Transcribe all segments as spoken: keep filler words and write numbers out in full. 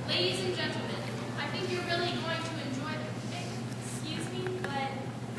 Ladies and gentlemen, I think you're really going to enjoy the Excuse me, but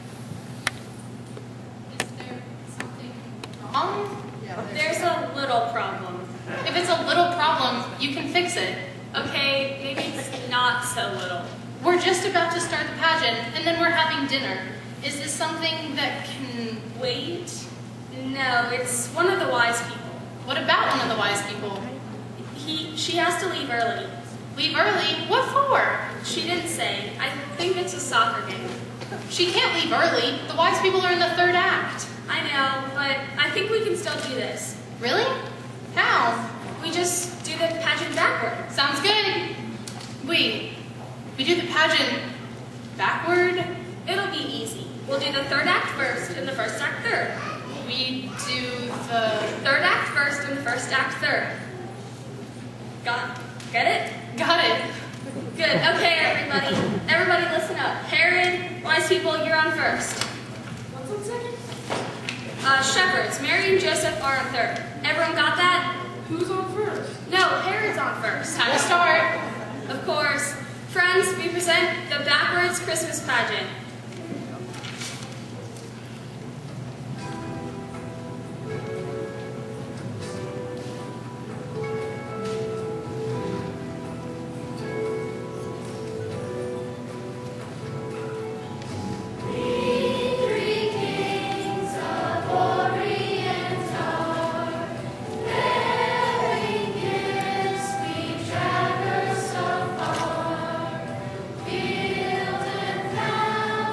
is there something wrong? Yeah, there's a little problem. If it's a little problem, you can fix it. Okay, maybe it's not so little. We're just about to start the pageant, and then we're having dinner. Is this something that can wait? No, it's one of the wise people. What about one of the wise people? He, she has to leave early. Leave early? What for? She didn't say. I think it's a soccer game. She can't leave early. The wise people are in the third act. I know, but I think we can still do this. Really? How? We just do the pageant backward. Sounds good. Wait, we do the pageant backward? It'll be easy. We'll do the third act first and the first act third. We do the third act first and the first act third. Got Get it? Got it. Good. Okay, everybody. Everybody listen up. Herod, wise people, you're on first. What's on second? Uh, shepherds, Mary and Joseph are on third. Everyone got that? Who's on first? No, Herod's on first. Time to start. Of course. Friends, we present the Backwards Christmas Pageant. Field and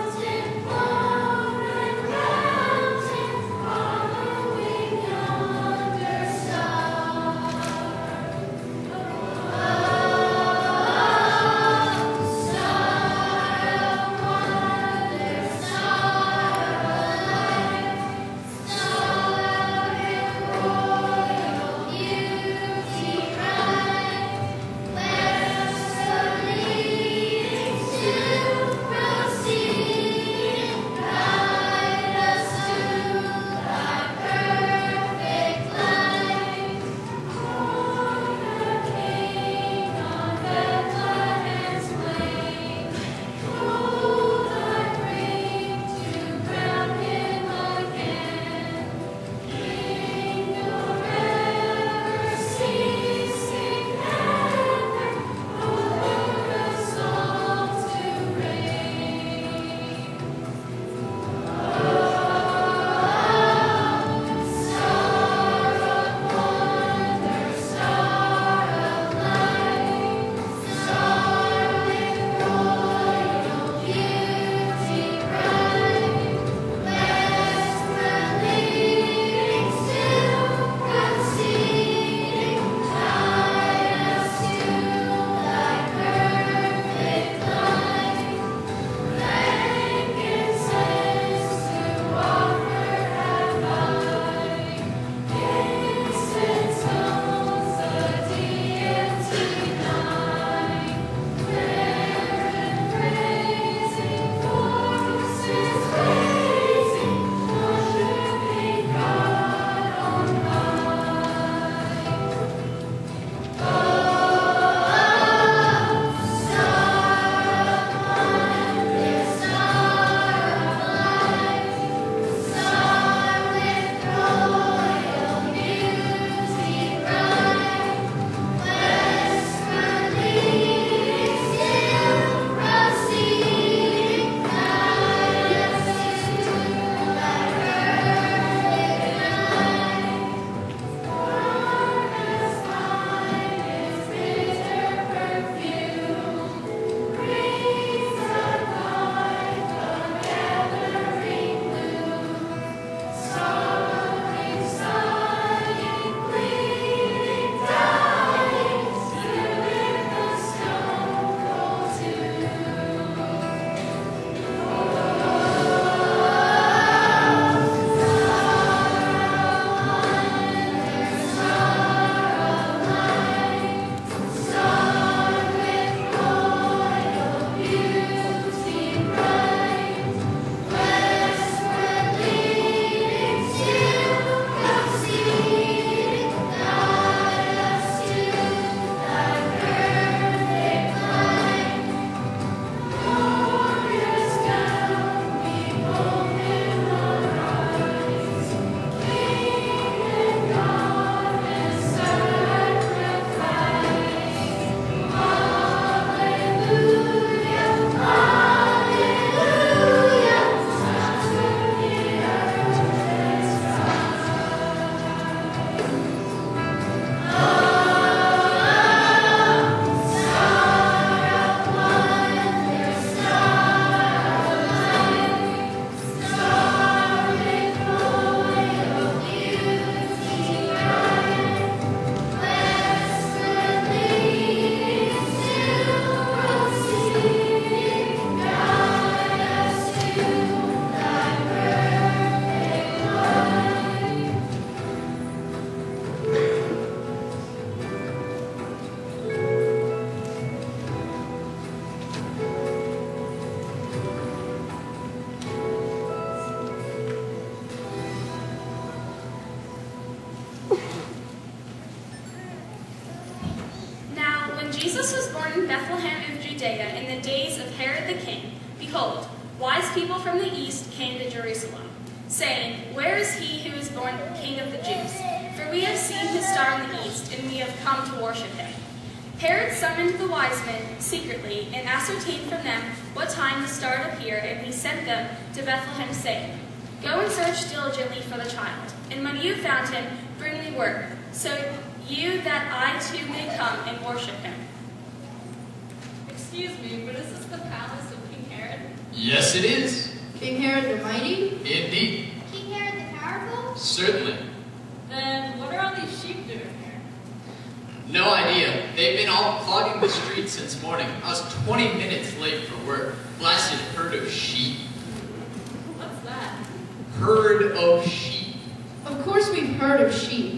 Jesus was born in Bethlehem of Judea in the days of Herod the king. Behold, wise people from the east came to Jerusalem, saying, Where is he who is born King of the Jews? For we have seen his star in the east, and we have come to worship him. Herod summoned the wise men secretly and ascertained from them what time the star would appear, and he sent them to Bethlehem, saying, Go and search diligently for the child, and when you have found him, bring me word, so you that I too may come and worship him. Excuse me, but is this the palace of King Herod? Yes, it is. King Herod the Mighty? Indeed. King Herod the Powerful? Certainly. Then what are all these sheep doing here? No idea. They've been all clogging the streets since morning. I was twenty minutes late for work. Blasted herd of sheep. What's that? Herd of sheep. Of course we've heard of sheep.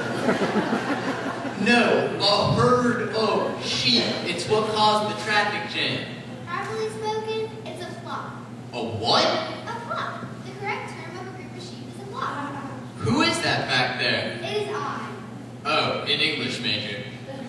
No, a herd of sheep. It's what caused the traffic jam. Properly spoken, it's a flock. A what? A flock. The correct term of a group of sheep is a flock. Who is that back there? It is I. Oh, an English major.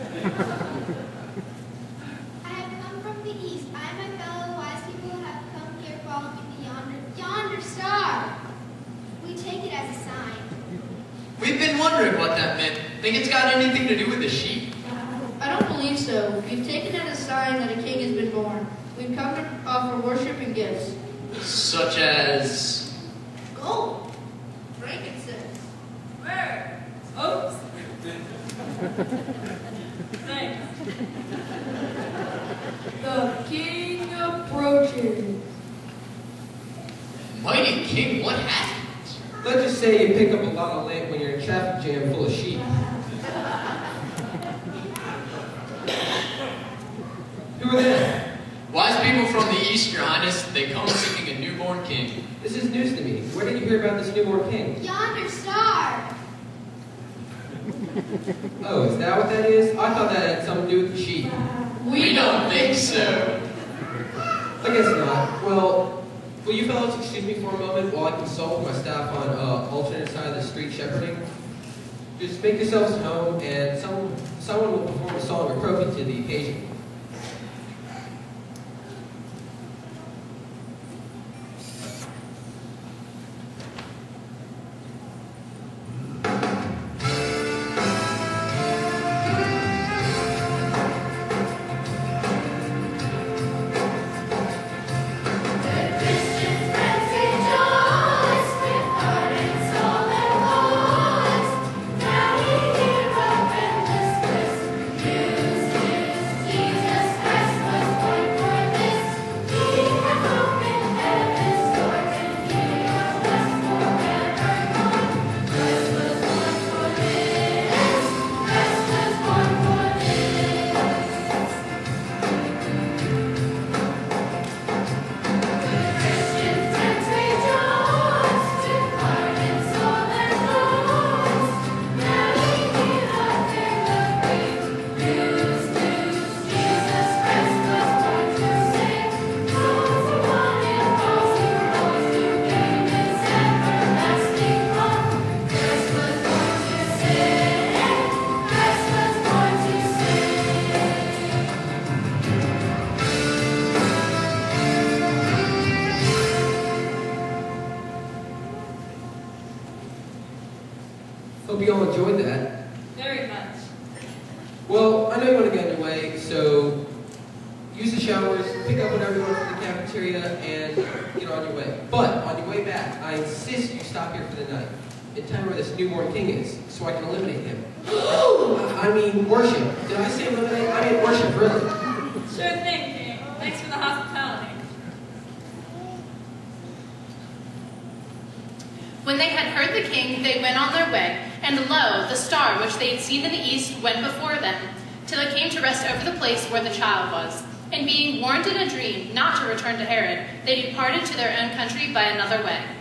I have come from the east. I and my fellow wise people have come here following the yonder, yonder star. We take it as a sign. We've been wondering what that meant. Think it's got anything to do with the sheep? I don't believe so. We've taken it as a sign that a king has been born. We've come to offer worship and gifts. Such as... Gold. Frankincense. Where? Oops. Thanks. The king approaches. Mighty king, what happened? Let's just say you pick up a lot of land when you're in a traffic jam full of sheep. Who are they? Wise people from the east, your highness. They come seeking a newborn king. This is news to me. Where did you hear about this newborn king? Yonder star. Oh, is that what that is? I thought that had something to do with the sheep. We don't think so. I guess not. Well, will you fellows excuse me for a moment while I consult with my staff on uh, alternate side of the street shepherding? Just make yourselves at home, and someone, someone will perform a song appropriate to the occasion. Hope you all enjoyed that. Very much. Well, I know you want to get underway, so use the showers, pick up whatever you want from the cafeteria, and get on your way. But on your way back, I insist you stop here for the night, and tell me where this newborn king is, so I can eliminate him. I mean worship. Did I say eliminate? I mean worship, really. Sure thing, King. Thanks for the hospitality. When they had heard the king, they went on their way, and lo, the star which they had seen in the east went before them, till it came to rest over the place where the child was. And being warned in a dream not to return to Herod, they departed to their own country by another way.